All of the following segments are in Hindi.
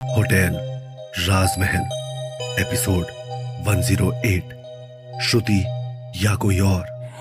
होटल राजमहल एपिसोड 108। श्रुति या कोई और।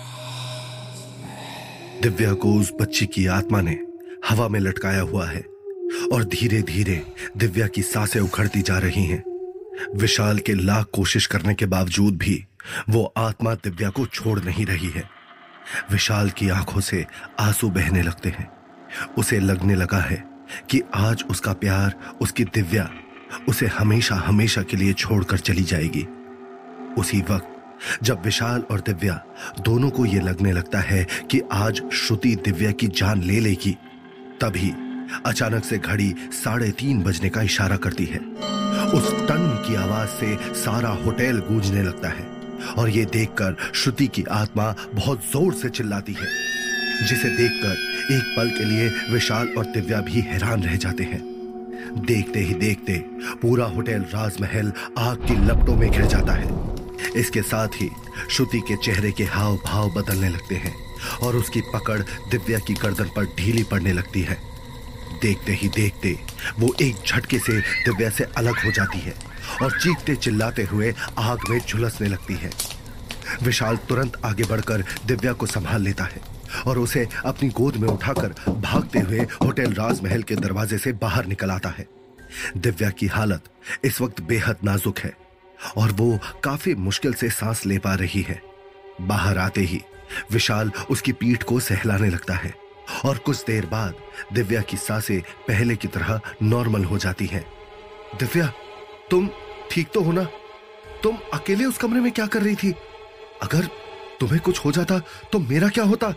दिव्या को उस बच्ची की आत्मा ने हवा में लटकाया हुआ है और धीरे धीरे दिव्या की सांसें उखड़ती जा रही हैं। विशाल के लाख कोशिश करने के बावजूद भी वो आत्मा दिव्या को छोड़ नहीं रही है। विशाल की आंखों से आंसू बहने लगते हैं। उसे लगने लगा है कि आज उसका प्यार, उसकी दिव्या उसे हमेशा हमेशा के लिए छोड़कर चली जाएगी। उसी वक्त जब विशाल और दिव्या दोनों को यह लगने लगता है कि आज श्रुति दिव्या की जान ले लेगी, तभी अचानक से घड़ी 3:30 बजने का इशारा करती है। उस टन की आवाज से सारा होटल गूंजने लगता है और यह देखकर श्रुति की आत्मा बहुत जोर से चिल्लाती है, जिसे देखकर एक पल के लिए विशाल और दिव्या भी हैरान रह जाते हैं। देखते ही देखते पूरा होटल राजमहल आग की लपटों में घिर जाता है। इसके साथ ही श्रुति के चेहरे के हाव भाव बदलने लगते हैं और उसकी पकड़ दिव्या की गर्दन पर ढीली पड़ने लगती है। देखते ही देखते वो एक झटके से दिव्या से अलग हो जाती है और चीखते चिल्लाते हुए आग में झुलसने लगती है। विशाल तुरंत आगे बढ़कर दिव्या को संभाल लेता है और उसे अपनी गोद में उठाकर भागते हुए होटल राजमहल के दरवाजे से बाहर निकल आता है। दिव्या की हालत इस वक्त बेहद नाजुक है और वो काफी मुश्किल से सांस ले पा रही है। बाहर आते ही विशाल उसकी पीठ को सहलाने लगता है और कुछ देर बाद दिव्या की सांसें पहले की तरह नॉर्मल हो जाती हैं। दिव्या, तुम ठीक तो हो ना? तुम अकेले उस कमरे में क्या कर रही थी? अगर तुम्हें कुछ हो जाता तो मेरा क्या होता?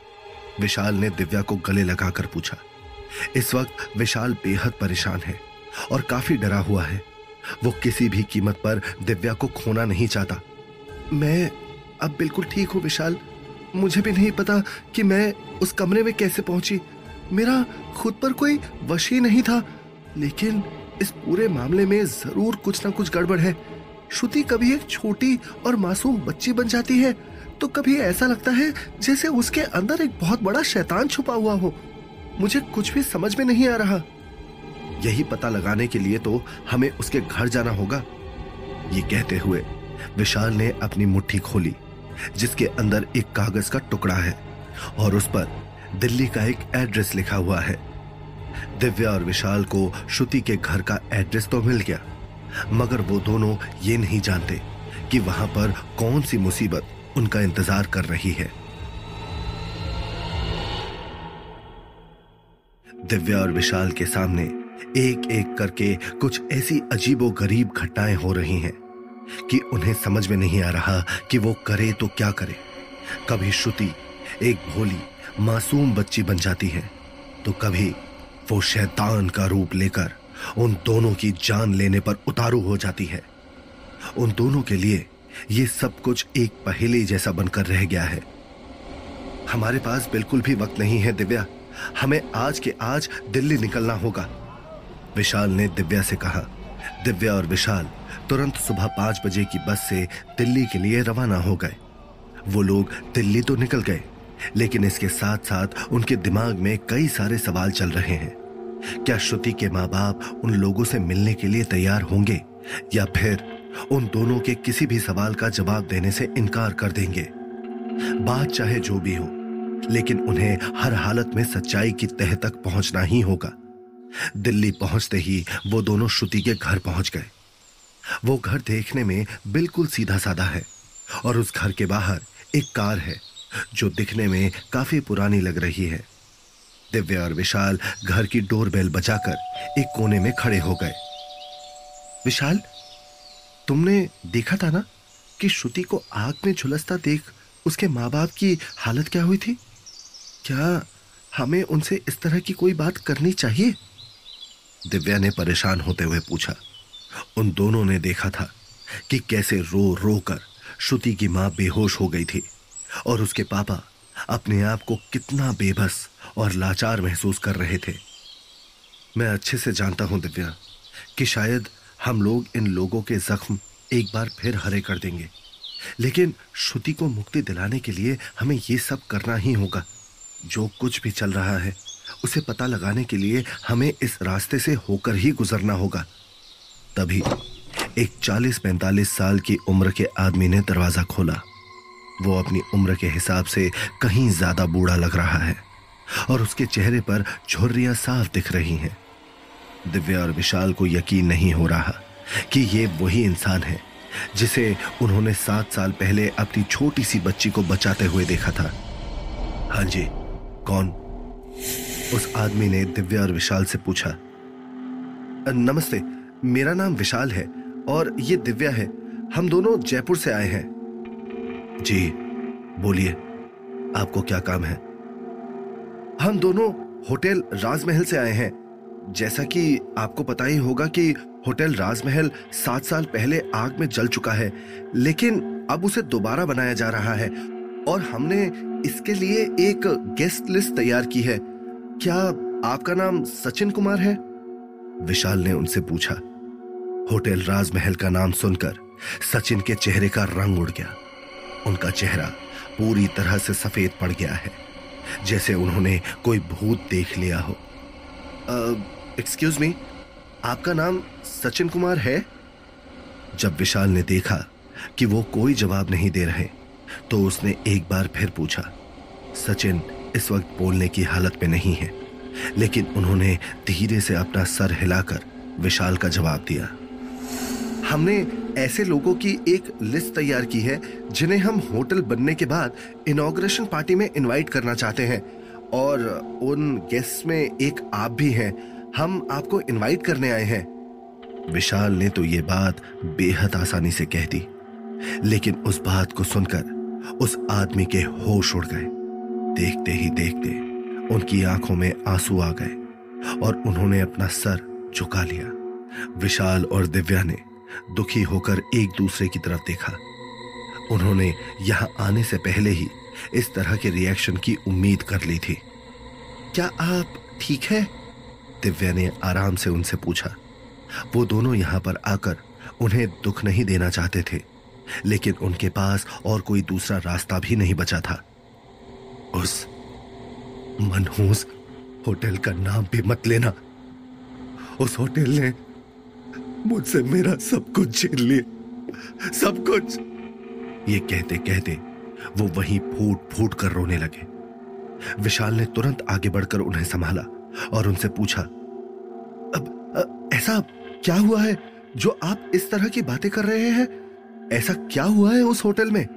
विशाल ने दिव्या को गले लगाकर पूछा। इस वक्त विशाल बेहद परेशान है और काफी डरा हुआ है। वो किसी भी कीमत पर दिव्या को खोना नहीं चाहता। मैं अब बिल्कुल ठीक हूं विशाल। मुझे भी नहीं पता कि मैं उस कमरे में कैसे पहुंची। मेरा खुद पर कोई वश ही नहीं था, लेकिन इस पूरे मामले में जरूर कुछ ना कुछ गड़बड़ है। श्रुति कभी एक छोटी और मासूम बच्ची बन जाती है तो कभी ऐसा लगता है जैसे उसके अंदर एक बहुत बड़ा शैतान छुपा हुआ हो। मुझे कुछ भी समझ में नहीं आ रहा। यही पता लगाने के लिए तो हमें उसके घर जाना होगा। ये कहते हुए विशाल ने अपनी मुट्ठी खोली, जिसके अंदर एक कागज का टुकड़ा है और उस पर दिल्ली का एक एड्रेस लिखा हुआ है। दिव्या और विशाल को श्रुति के घर का एड्रेस तो मिल गया, मगर वो दोनों ये नहीं जानते कि वहां पर कौन सी मुसीबत उनका इंतजार कर रही है। दिव्या और विशाल के सामने एक एक करके कुछ ऐसी अजीबोगरीब घटनाएं हो रही हैं कि उन्हें समझ में नहीं आ रहा कि वो करे तो क्या करे। कभी श्रुति एक भोली मासूम बच्ची बन जाती है तो कभी वो शैतान का रूप लेकर उन दोनों की जान लेने पर उतारू हो जाती है। उन दोनों के लिए ये सब कुछ एक पहेली जैसा बनकर रह गया है। हमारे पास बिल्कुल भी वक्त नहीं है दिव्या, हमें आज के आज दिल्ली निकलना होगा, विशाल ने दिव्या से कहा। दिव्या और विशाल तुरंत सुबह 5 बजे की बस से दिल्ली के लिए रवाना हो गए। वो लोग दिल्ली तो निकल गए, लेकिन इसके साथ साथ उनके दिमाग में कई सारे सवाल चल रहे हैं। क्या श्रुति के माँ बाप उन लोगों से मिलने के लिए तैयार होंगे या फिर उन दोनों के किसी भी सवाल का जवाब देने से इनकार कर देंगे? बात चाहे जो भी हो, लेकिन उन्हें हर हालत में सच्चाई की तह तक पहुंचना ही होगा। दिल्ली पहुंचते ही वो दोनों श्रुति के घर पहुंच गए। वो घर देखने में बिल्कुल सीधा साधा है और उस घर के बाहर एक कार है जो दिखने में काफी पुरानी लग रही है। दिव्या और विशाल घर की डोरबेल बजाकर एक कोने में खड़े हो गए। विशाल, तुमने देखा था ना कि श्रुति को आग में झुलसता देख उसके माँ बाप की हालत क्या हुई थी? क्या हमें उनसे इस तरह की कोई बात करनी चाहिए? दिव्या ने परेशान होते हुए पूछा। उन दोनों ने देखा था कि कैसे रो रो कर श्रुति की माँ बेहोश हो गई थी और उसके पापा अपने आप को कितना बेबस और लाचार महसूस कर रहे थे। मैं अच्छे से जानता हूं दिव्या कि शायद हम लोग इन लोगों के जख्म एक बार फिर हरे कर देंगे, लेकिन श्रुति को मुक्ति दिलाने के लिए हमें ये सब करना ही होगा। जो कुछ भी चल रहा है उसे पता लगाने के लिए हमें इस रास्ते से होकर ही गुजरना होगा। तभी एक 40-45 साल की उम्र के आदमी ने दरवाजा खोला। वो अपनी उम्र के हिसाब से कहीं ज्यादा बूढ़ा लग रहा है और उसके चेहरे पर झुर्रियां साफ दिख रही हैं। दिव्या और विशाल को यकीन नहीं हो रहा कि ये वही इंसान है जिसे उन्होंने 7 साल पहले अपनी छोटी सी बच्ची को बचाते हुए देखा था। हाँ जी, कौन? उस आदमी ने दिव्या और विशाल से पूछा। नमस्ते, मेरा नाम विशाल है और ये दिव्या है। हम दोनों जयपुर से आए हैं। जी बोलिए, आपको क्या काम है? हम दोनों होटल राजमहल से आए हैं। जैसा कि आपको पता ही होगा कि होटल राजमहल 7 साल पहले आग में जल चुका है, लेकिन अब उसे दोबारा बनाया जा रहा है और हमने इसके लिए एक गेस्ट लिस्ट तैयार की है। क्या आपका नाम सचिन कुमार है? विशाल ने उनसे पूछा। होटल राजमहल का नाम सुनकर सचिन के चेहरे का रंग उड़ गया। उनका चेहरा पूरी तरह से सफेद पड़ गया है, जैसे उन्होंने कोई भूत देख लिया हो। एक्सक्यूज मी, आपका नाम सचिन कुमार है? जब विशाल ने देखा कि वो कोई जवाब नहीं दे रहे तो उसने एक बार फिर पूछा। सचिन इस वक्त बोलने की हालत में नहीं है, लेकिन उन्होंने धीरे से अपना सर हिलाकर विशाल का जवाब दिया। हमने ऐसे लोगों की एक लिस्ट तैयार की है जिन्हें हम होटल बनने के बाद इनॉग्रेशन पार्टी में इनवाइट करना चाहते हैं, और उन गेस्ट में एक आप भी हैं। हम आपको इनवाइट करने आए हैं। विशाल ने तो ये बात बेहद आसानी से कह दी, लेकिन उस बात को सुनकर उस आदमी के होश उड़ गए। देखते ही देखते उनकी आंखों में आंसू आ गए और उन्होंने अपना सर झुका लिया। विशाल और दिव्या ने दुखी होकर एक दूसरे की तरफ देखा। उन्होंने यहां आने से पहले ही इस तरह के रिएक्शन की उम्मीद कर ली थी। क्या आप ठीक है? दिव्या ने आराम से उनसे पूछा। वो दोनों यहां पर आकर उन्हें दुख नहीं देना चाहते थे, लेकिन उनके पास और कोई दूसरा रास्ता भी नहीं बचा था। उस मनहूस होटल का नाम भी मत लेना। उस होटल ने मुझसे मेरा सब कुछ छीन लिया, सब कुछ। ये कहते कहते वो वहीं फूट फूट कर रोने लगे। विशाल ने तुरंत आगे बढ़कर उन्हें संभाला और उनसे पूछा, अब ऐसा क्या हुआ है जो आप इस तरह की बातें कर रहे हैं? ऐसा क्या हुआ है उस होटल में?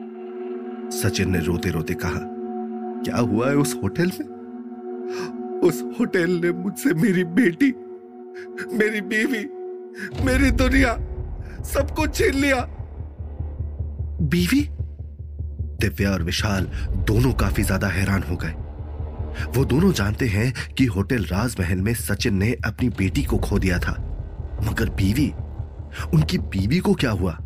सचिन ने रोते रोते कहा, क्या हुआ है उस होटल में? उस होटल ने मुझसे मेरी बेटी, मेरी बीवी, मेरी दुनिया, सब कुछ छीन लिया। बीवी? दिव्या और विशाल दोनों काफी ज्यादा हैरान हो गए। वो दोनों जानते हैं कि होटल राजमहल में सचिन ने अपनी बेटी को खो दिया था, मगर बीवी, उनकी बीवी को क्या हुआ?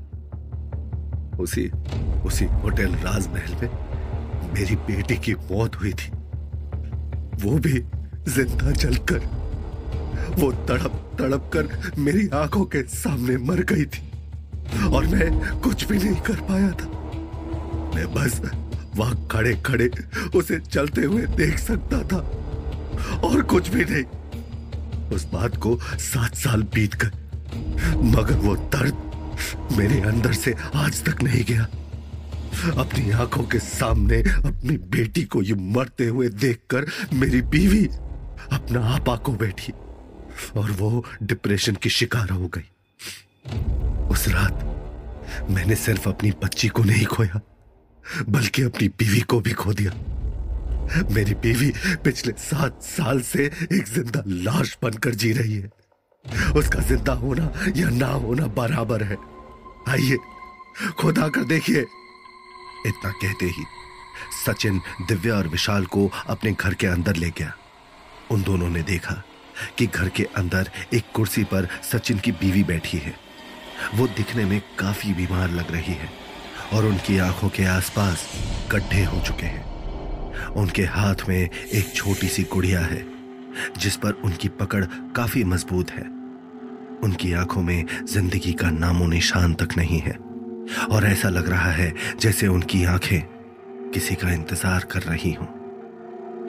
उसी होटल राजमहल में मेरी बेटी की मौत हुई थी, वो भी जिंदा जलकर। वो तड़प तड़प कर मेरी आंखों के सामने मर गई थी और मैं कुछ भी नहीं कर पाया था। मैं बस वहां खड़े खड़े उसे चलते हुए देख सकता था और कुछ भी नहीं। उस बात को 7 साल बीत गए, मगर वो दर्द मेरे अंदर से आज तक नहीं गया। अपनी आंखों के सामने अपनी बेटी को ये मरते हुए देखकर मेरी बीवी अपना आपा को बैठी और वो डिप्रेशन की शिकार हो गई। उस रात मैंने सिर्फ अपनी बच्ची को नहीं खोया, बल्कि अपनी बीवी को भी खो दिया। मेरी बीवी पिछले 7 साल से एक जिंदा लाश बनकर जी रही है। उसका जिंदा होना या ना होना बराबर है। आइए खुद आकर देखिए। इतना कहते ही सचिन दिव्या और विशाल को अपने घर के अंदर ले गया। उन दोनों ने देखा कि घर के अंदर एक कुर्सी पर सचिन की बीवी बैठी है। वो दिखने में काफी बीमार लग रही है और उनकी आंखों के आसपास गड्ढे हो चुके हैं। उनके हाथ में एक छोटी सी गुड़िया है जिस पर उनकी पकड़ काफी मजबूत है। उनकी आंखों में जिंदगी का नामो निशान तक नहीं है और ऐसा लग रहा है जैसे उनकी आंखें किसी का इंतजार कर रही हों।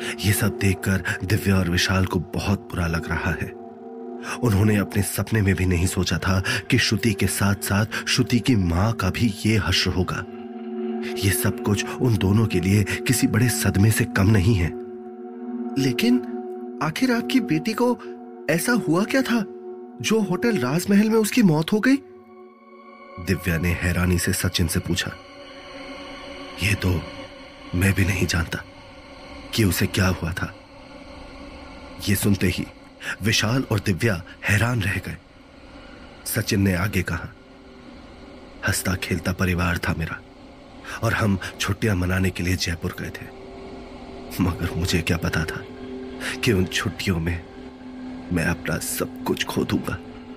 ये सब देखकर दिव्या और विशाल को बहुत बुरा लग रहा है। उन्होंने अपने सपने में भी नहीं सोचा था कि श्रुति के साथ साथ श्रुति की मां का भी ये हश्र होगा। ये सब कुछ उन दोनों के लिए किसी बड़े सदमे से कम नहीं है। लेकिन आखिर आपकी बेटी को ऐसा हुआ क्या था जो होटल राजमहल में उसकी मौत हो गई? दिव्या ने हैरानी से सचिन से पूछा। ये तो मैं भी नहीं जानता कि उसे क्या हुआ था। ये सुनते ही विशाल और दिव्या हैरान रह गए। सचिन ने आगे कहा, हंसता खेलता परिवार था मेरा और हम छुट्टियां मनाने के लिए जयपुर गए थे। मगर मुझे क्या पता था कि उन छुट्टियों में मैं अपना सब कुछ खो दूंगा।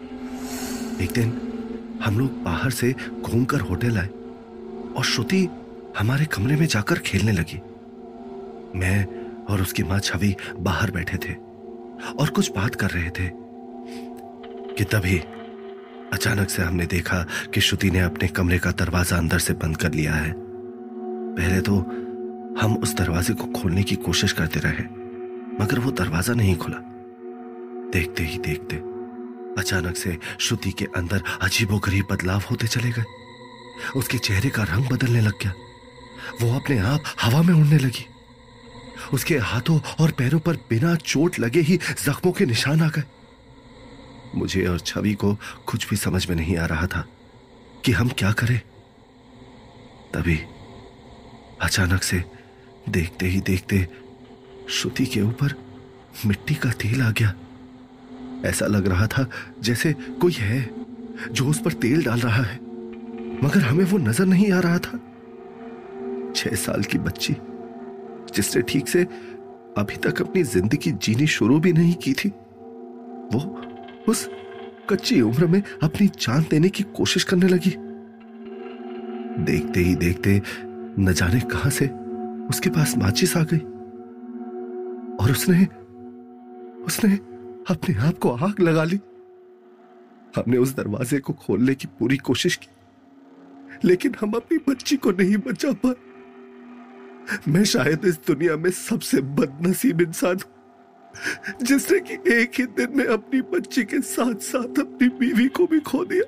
एक दिन हम लोग बाहर से घूमकर होटल आए और श्रुति हमारे कमरे में जाकर खेलने लगी। मैं और उसकी मां छवि बाहर बैठे थे और कुछ बात कर रहे थे कि तभी अचानक से हमने देखा कि श्रुति ने अपने कमरे का दरवाजा अंदर से बंद कर लिया है। पहले तो हम उस दरवाजे को खोलने की कोशिश करते रहे मगर वो दरवाजा नहीं खुला। देखते ही देखते अचानक से श्रुति के अंदर अजीबोगरीब बदलाव होते चले गए। उसके चेहरे का रंग बदलने लग गया। वो अपने आप हवा में उड़ने लगी। उसके हाथों और पैरों पर बिना चोट लगे ही जख्मों के निशान आ गए। मुझे और छवि को कुछ भी समझ में नहीं आ रहा था कि हम क्या करें। तभी अचानक से देखते ही देखते श्रुति के ऊपर मिट्टी का तेल आ गया। ऐसा लग रहा था जैसे कोई है जो उस पर तेल डाल रहा है, मगर हमें वो नजर नहीं आ रहा था। 6 साल की बच्ची जिसने ठीक से अभी तक अपनी जिंदगी जीनी शुरू भी नहीं की थी, वो उस कच्ची उम्र में अपनी जान देने की कोशिश करने लगी। देखते ही देखते न जाने कहां से उसके पास माचिस आ गई और उसने अपने आप को आग लगा ली। हमने उस दरवाजे को खोलने की पूरी कोशिश की लेकिन हम अपनी बच्ची को नहीं बचा पाए। मैं शायद इस दुनिया में सबसे बदनसीब इंसान हूं जिसने कि एक ही दिन में अपनी बच्ची के साथ साथ अपनी बीवी को भी खो दिया।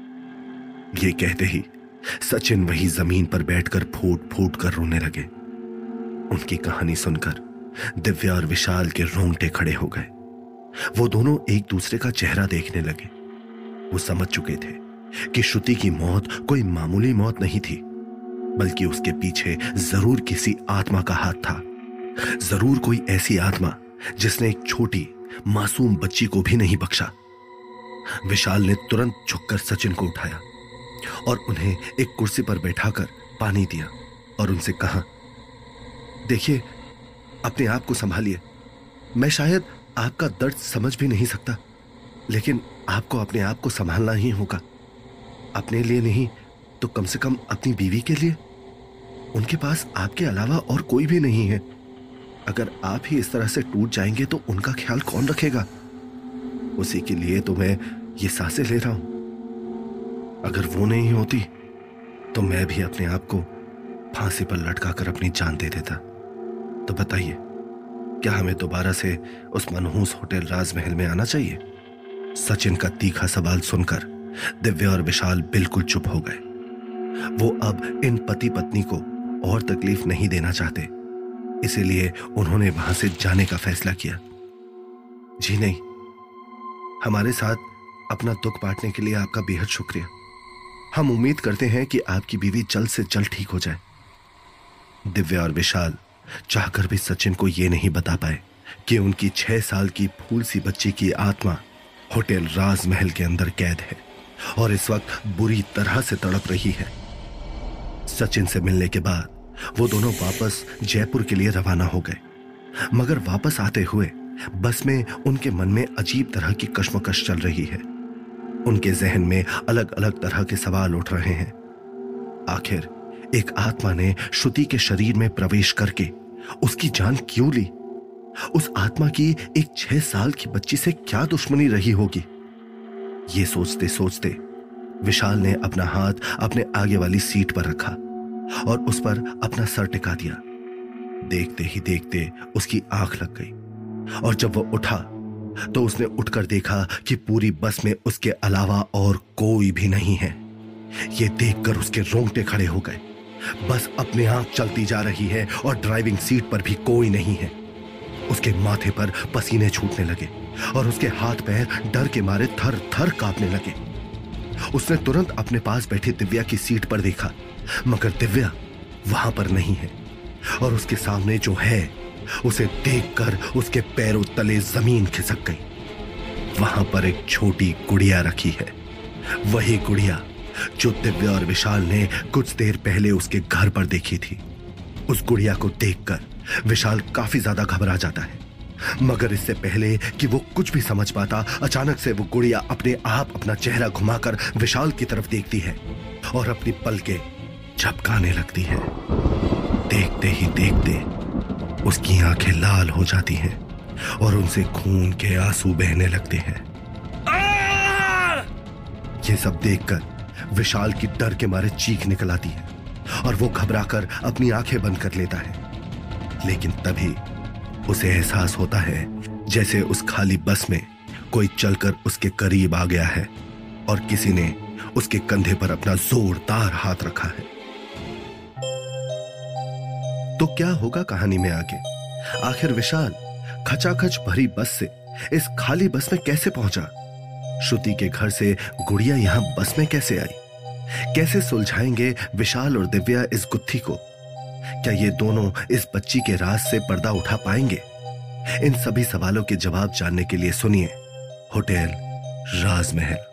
ये कहते ही सचिन वही जमीन पर बैठकर फूट फूट कर रोने लगे। उनकी कहानी सुनकर दिव्या और विशाल के रोंगटे खड़े हो गए। वो दोनों एक दूसरे का चेहरा देखने लगे। वो समझ चुके थे कि श्रुति की मौत कोई मामूली मौत नहीं थी, बल्कि उसके पीछे जरूर किसी आत्मा का हाथ था। जरूर कोई ऐसी आत्मा जिसने एक छोटी मासूम बच्ची को भी नहीं बख्शा। विशाल ने तुरंत झुककर सचिन को उठाया और उन्हें एक कुर्सी पर बैठाकर पानी दिया और उनसे कहा, देखिए, अपने आप को संभालिए। मैं शायद आपका दर्द समझ भी नहीं सकता, लेकिन आपको अपने आप को संभालना ही होगा। अपने लिए नहीं तो कम से कम अपनी बीवी के लिए। उनके पास आपके अलावा और कोई भी नहीं है। अगर आप ही इस तरह से टूट जाएंगे तो उनका ख्याल कौन रखेगा? उसी के लिए तो मैं ये सांसें ले रहा हूं। अगर वो नहीं होती तो मैं भी अपने आप को फांसी पर लटकाकर अपनी जान दे देता। तो बताइए, क्या हमें दोबारा से उस मनहूस होटल राजमहल में आना चाहिए? सचिन का तीखा सवाल सुनकर दिव्या और विशाल बिल्कुल चुप हो गए। वो अब इन पति पत्नी को और तकलीफ नहीं देना चाहते, इसीलिए उन्होंने वहां से जाने का फैसला किया। जी नहीं, हमारे साथ अपना दुख बांटने के लिए आपका बेहद शुक्रिया। हम उम्मीद करते हैं कि आपकी बीवी जल्द से जल्द ठीक हो जाए। दिव्या और विशाल चाहकर भी सचिन को यह नहीं बता पाए कि उनकी 6 साल की फूल सी बच्ची की आत्मा होटल राजमहल के अंदर कैद है और इस वक्त बुरी तरह से तड़प रही है। सचिन से मिलने के बाद वो दोनों वापस जयपुर के लिए रवाना हो गए, मगर वापस आते हुए बस में उनके मन में अजीब तरह की कश्मकश चल रही है। उनके जहन में अलग अलग तरह के सवाल उठ रहे हैं। आखिर एक आत्मा ने श्रुति के शरीर में प्रवेश करके उसकी जान क्यों ली? उस आत्मा की एक 6 साल की बच्ची से क्या दुश्मनी रही होगी? ये सोचते सोचते विशाल ने अपना हाथ अपने आगे वाली सीट पर रखा और उस पर अपना सर टिका दिया। देखते ही देखते उसकी आंख लग गई और जब वह उठा तो उसने उठकर देखा कि पूरी बस में उसके अलावा और कोई भी नहीं है। यह देखकर उसके रोंगटे खड़े हो गए। बस अपने आप चलती जा रही है और ड्राइविंग सीट पर भी कोई नहीं है। उसके माथे पर पसीने छूटने लगे और उसके हाथ पैर डर के मारे थर थर कांपने लगे। उसने तुरंत अपने पास बैठी दिव्या की सीट पर देखा, मगर दिव्या वहां पर नहीं है और उसके सामने जो है उसे देखकर उसके पैरों तले जमीन खिसक गई। वहां पर एक छोटी गुड़िया रखी है, वही गुड़िया जो दिव्या और विशाल ने कुछ देर पहले उसके घर पर देखी थी। उस गुड़िया को देखकर विशाल काफी ज्यादा घबरा जाता है, मगर इससे पहले कि वो कुछ भी समझ पाता, अचानक से वो गुड़िया अपने आप अपना चेहरा घुमाकर विशाल की तरफ देखती है और अपनी पलकें झपकाने लगती है। देखते ही देखते उसकी आंखें लाल हो जाती हैं और उनसे खून के आंसू बहने लगते हैं। ये सब देखकर विशाल की डर के मारे चीख निकल आती है और वो घबराकर अपनी आंखें बंद कर लेता है। लेकिन तभी उसे एहसास होता है जैसे उस खाली बस में कोई चलकर उसके करीब आ गया है और किसी ने उसके कंधे पर अपना जोरदार हाथ रखा है। तो क्या होगा कहानी में आगे? आखिर विशाल खचाखच भरी बस से इस खाली बस में कैसे पहुंचा? श्रुति के घर से गुड़िया यहां बस में कैसे आई? कैसे सुलझाएंगे विशाल और दिव्या इस गुत्थी को? क्या ये दोनों इस बच्ची के राज से पर्दा उठा पाएंगे? इन सभी सवालों के जवाब जानने के लिए सुनिए होटल राजमहल।